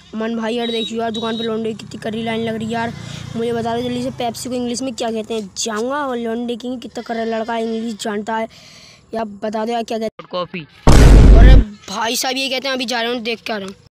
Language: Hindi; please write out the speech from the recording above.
अमन भाई यार देखियो यार, दुकान पे लौंडे की कितनी कड़ी लाइन लग रही है यार। मुझे बता दो जल्दी से पेप्सी को इंग्लिश में क्या कहते हैं। जाऊँगा और लौंडे की कितना कर लड़का इंग्लिश जानता है यार, बता दो यार क्या कहते हैं। कॉफी। अरे भाई साहब ये कहते हैं, अभी जा रहा हूँ देख के आ रहा हूँ।